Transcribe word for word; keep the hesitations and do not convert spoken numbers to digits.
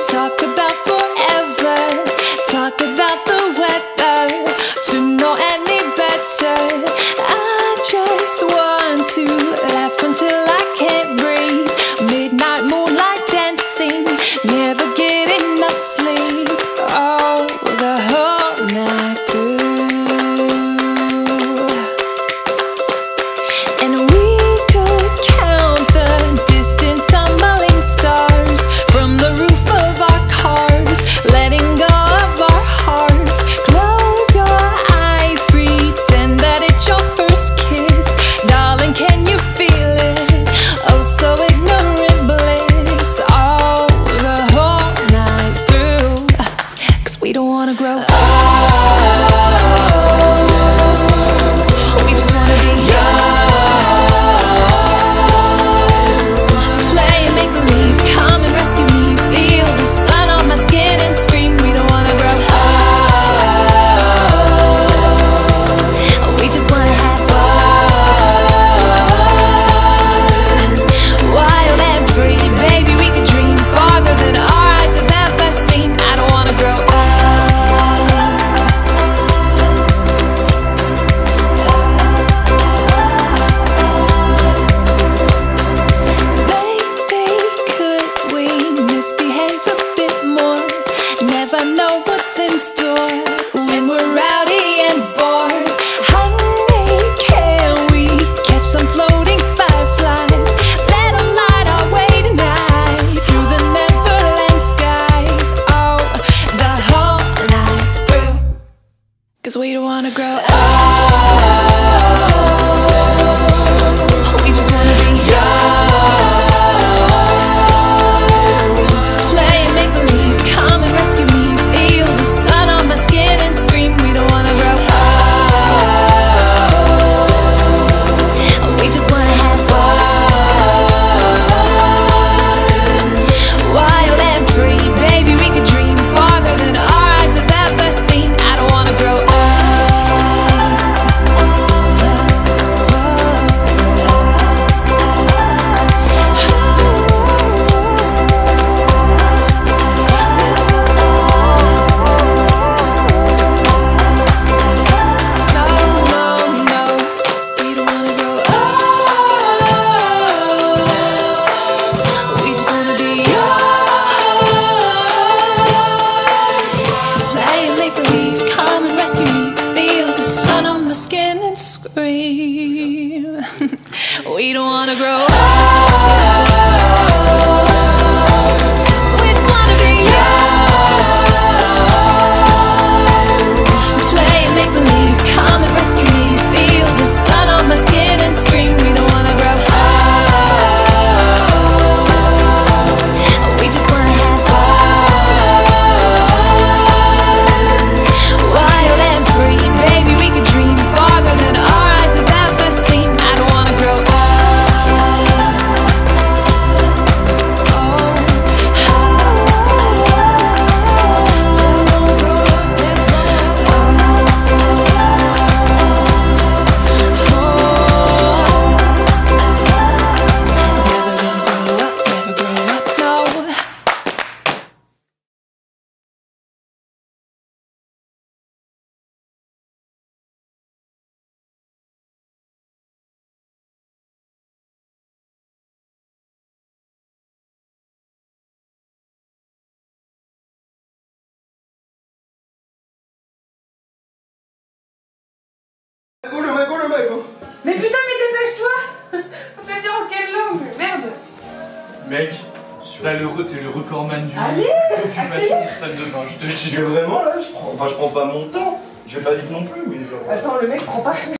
Talk about forever, talk about the weather. To know any better, I just want to laugh until I can't breathe. Midnight moonlight dancing, never get enough sleep. Oh, the whole night through. And we could count the distant tumbling stars from the roof of our cars, letting go of our hearts. Close your eyes, pretend that it's your first kiss. Darling, can you feel it? Oh, so ignorant bliss. Oh, the whole night through. 'Cause we don't wanna grow up. We just wanna be young. Play and make believe, come and rescue me. Feel the sun on my skin and scream. We don't wanna grow up. We just wanna have fun. Wild and free, baby, we could dream farther than our eyes have ever seen. I don't wanna grow up. Baby, could we misbehave a bit more? Never know what's in store when we're rowdy and bored. Honey, can we catch some floating fireflies? Let them light our way tonight through the neverland skies. Oh, the whole night through. 'Cause we don't wanna grow up. We just wanna be young. Play and make believe, come and rescue me. Feel the sun on my skin and scream. We don't wanna grow up. We just wanna have fun. Wild and free, baby, we could dream farther than our eyes have ever seen. I don't wanna grow up. No, no, no, we don't wanna grow up. We just wanna be young. Play and make believe, come and rescue me. Feel the sun on my skin and scream. We don't wanna grow up. We just wanna be young. Play and make believe, come and rescue me. Feel the sun on my skin and scream. We don't wanna grow up. We just wanna have fun. Wild and free, baby, we could dream farther than our eyes have ever seen. I don't wanna grow up. Go le mec, go le mec. Mais putain, mais dépêche-toi. Faut te dire en quelle langue, merde. Mec, t'as le, re- t'es le recordman du Allez, d'occupation accélère. de salle de bain, je te Mais jure. vraiment là, je prends, enfin je prends pas mon temps. Je vais pas vite non plus, mais genre. Attends, le mec prend pas son